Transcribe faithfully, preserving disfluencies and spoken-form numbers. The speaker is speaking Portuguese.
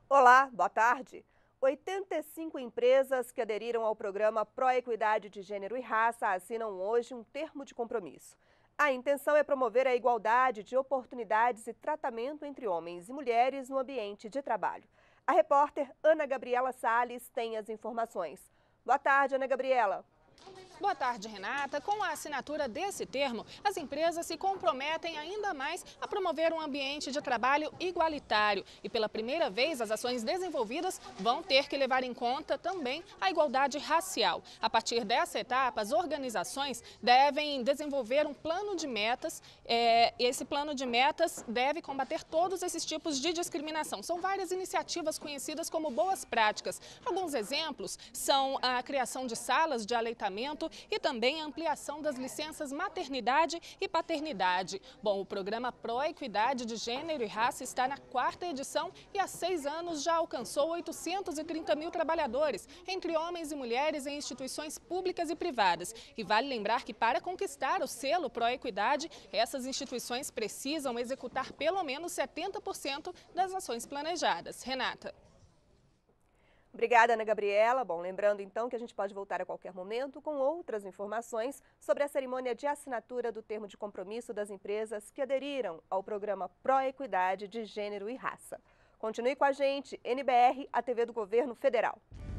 Olá, boa tarde. oitenta e cinco empresas que aderiram ao programa Pró-Equidade de Gênero e Raça assinam hoje um termo de compromisso. A intenção é promover a igualdade de oportunidades e tratamento entre homens e mulheres no ambiente de trabalho. A repórter Ana Gabriela Salles tem as informações. Boa tarde, Ana Gabriela. Boa tarde, Renata. Com a assinatura desse termo, as empresas se comprometem ainda mais a promover um ambiente de trabalho igualitário. E pela primeira vez, as ações desenvolvidas vão ter que levar em conta também a igualdade racial. A partir dessa etapa, as organizações devem desenvolver um plano de metas. É, esse plano de metas deve combater todos esses tipos de discriminação. São várias iniciativas conhecidas como boas práticas. Alguns exemplos são a criação de salas de aleitamento e também a ampliação das licenças maternidade e paternidade. Bom, o programa Pró-Equidade de Gênero e Raça está na quarta edição e há seis anos já alcançou oitocentos e trinta mil trabalhadores, entre homens e mulheres em instituições públicas e privadas. E vale lembrar que para conquistar o selo Pró-Equidade, essas instituições precisam executar pelo menos setenta por cento das ações planejadas. Renata. Obrigada, Ana Gabriela. Bom, lembrando então que a gente pode voltar a qualquer momento com outras informações sobre a cerimônia de assinatura do termo de compromisso das empresas que aderiram ao programa Pró-Equidade de Gênero e Raça. Continue com a gente, N B R, a T V do Governo Federal.